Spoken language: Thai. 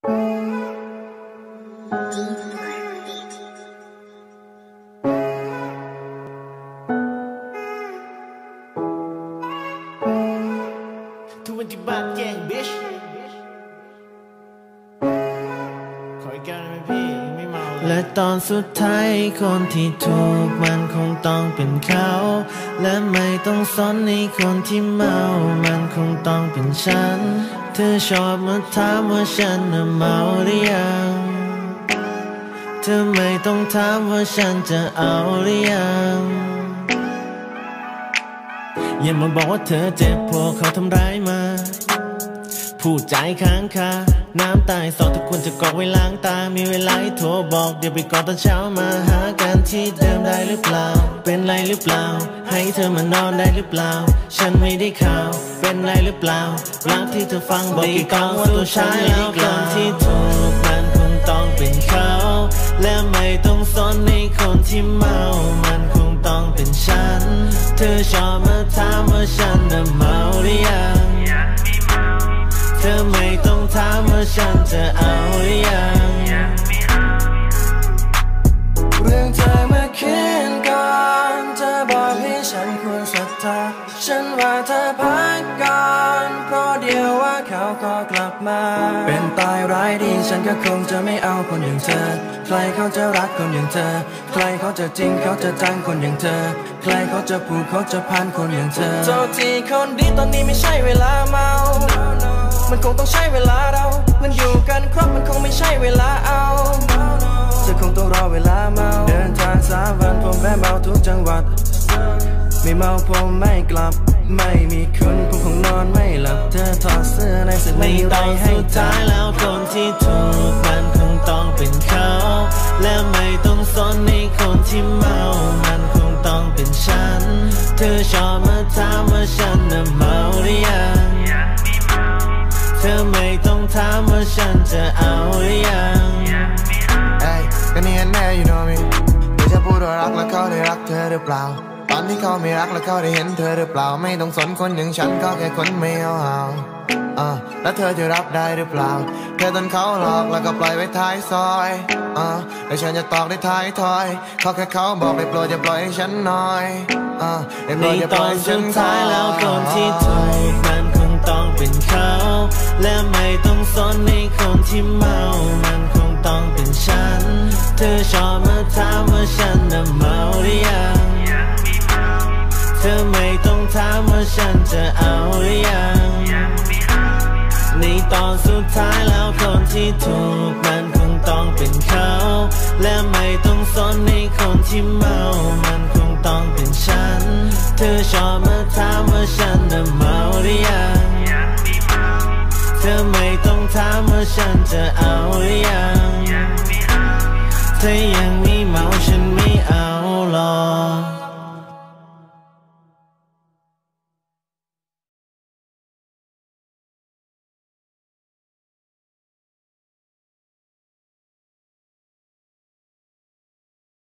และตอนสุดท้ายคนที่ถูกมันคงต้องเป็นเขาและไม่ต้องสนในคนที่เมามันคงต้องเป็นฉันเธอชอบมาถามว่าฉันน่ะเมาหรือยังเธอไม่ต้องถามว่าฉันจะเอาหรือยังอย่ามาบอกว่าเธอเจ็บเพราะเขาทำร้ายมาพูดใจค้างคาน้ำตายสอดทุกคนจะกอกไว้ล้างตามีเวลาให้โทรบอกเดี๋ยวไปกอดตอนเช้ามาหากันที่เดิมได้หรือเปล่าเป็นไรหรือเปล่าให้เธอมานอนได้หรือเปล่าฉันไม่ได้ข่าวเป็นไรหรือเปล่ารักที่เธอฟังบอกกี่ครั้งว่าตัวฉันแล้วคนที่ถูกมันคงต้องเป็นเขาและไม่ต้องสนในคนที่เมามันคงต้องเป็นฉันเธอชอบมาถามว่าฉันน่ะเมาหรือยังเธอไม่ต้องถามว่าฉันจะเอาหรือยังเรื่องเธอเมื่อคืนก่อนเธอบอกให้ฉันควรศรัทธาฉันว่าเธอพักก่อนเพราะเดียวว่าเขาก็กลับมาเป็นตายร้ายดีฉันก็คงจะไม่เอาคนอย่างเธอใครเขาจะรักคนอย่างเธอใครเขาจะจริงเขาจะจังคนอย่างเธอใครเขาจะผูกเขาจะพันคนอย่างเธอโทษทีคนดีตอนนี้ไม่ใช่เวลาเมามันคงต้องใช้เวลาเรามันอยู่กันครบมันคงไม่ใช่เวลาเอาจะคงต้องรอเวลาเมาเดินทาง3 วันผมแวะเมาทุกจังหวัดไม่เมาผมไม่กลับไม่มีคุณผมคงนอนไม่หลับเธอถอดเสื้อในสึกไม่มีไรให้สุดท้ายแล้วคนที่ถูกมันคงต้องเป็นเขาและไม่ต้องสนในคนที่เมามันคงต้องเป็นฉันเธอชอบมาถามว่าฉันน่ะเมาหรือยังเธอไม่ต้องถามว่าฉันจะเอาหรือยังก็นี่แน่ you know me เธอจะพูดว่ารักแล้วเขาได้รักเธอหรือเปล่าตอนที่เขาไม่รักแล้วเขาได้เห็นเธอหรือเปล่าไม่ต้องสนคนอย่างฉันก็แค่คนไม่เอาแล้วเธอจะรับได้หรือเปล่าเธอโดนเขาหลอกแล้วก็ปล่อยไว้ท้ายซอยแล้วฉันจะตอกได้ท้ายถอยเขาแค่เขาบอกได้โปรดอย่าปล่อยให้ฉันน้อยในตอนสุดท้ายแล้วคนที่ถูกมันคงต้องเป็นเขาและไม่ต้องสนในคนที่เมามันคงต้องเป็นฉันเธอชอบมาถามว่าฉันน่ะเมาหรือยังเธอไม่ต้องถามว่าฉันจะเอาหรือยังในตอนสุดท้ายแล้วคนที่ถูกมันคงต้องเป็นเขาและไม่ต้องสนในคนที่เมามันคงต้องเป็นฉันเธอชอบมาถามว่าฉันน่ะเมาหรือยังเธอไม่ต้องถามว่าฉันจะเอาหรือยัง